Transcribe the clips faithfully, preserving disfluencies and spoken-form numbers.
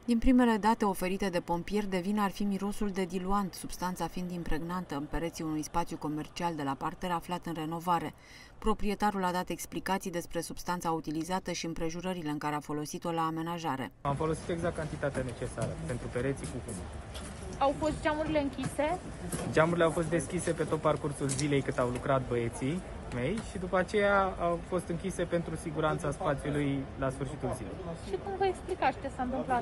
Din primele date oferite de pompieri, de vină ar fi mirosul de diluant, substanța fiind impregnantă în pereții unui spațiu comercial de la parter aflat în renovare. Proprietarul a dat explicații despre substanța utilizată și împrejurările în care a folosit-o la amenajare. Am folosit exact cantitatea necesară pentru pereții cu fum. Au fost geamurile închise? Geamurile au fost deschise pe tot parcursul zilei cât au lucrat băieții mei și după aceea au fost închise pentru siguranța spațiului la sfârșitul zilei. Și cum vă explicați ce s-a întâmplat?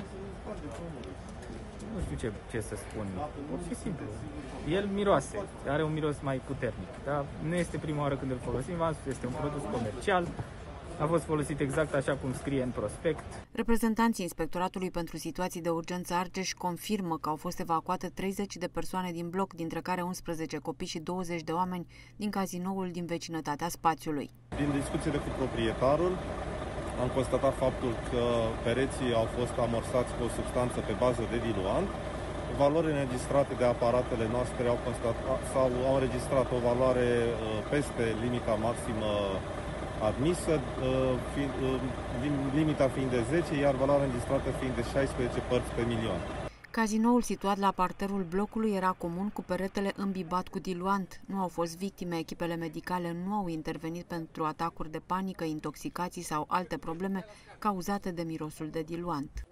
Nu știu ce, ce să spun, pur și simplu. El miroase, are un miros mai puternic, dar nu este prima oară când îl folosim, este un produs comercial. A fost folosit exact așa cum scrie în prospect. Reprezentanții Inspectoratului pentru Situații de Urgență Argeș confirmă că au fost evacuate treizeci de persoane din bloc, dintre care unsprezece copii și douăzeci de oameni din cazinoul din vecinătatea spațiului. Din discuțiile cu proprietarul, am constatat faptul că pereții au fost amorsați cu o substanță pe bază de diluant. Valorile înregistrate de aparatele noastre au, constatat, sau au înregistrat o valoare peste limita maximă admisă, limita fiind de zece, iar valoarea înregistrată fiind de șaisprezece părți pe milion. Cazinoul situat la parterul blocului era comun cu peretele îmbibat cu diluant. Nu au fost victime, echipele medicale nu au intervenit pentru atacuri de panică, intoxicații sau alte probleme cauzate de mirosul de diluant.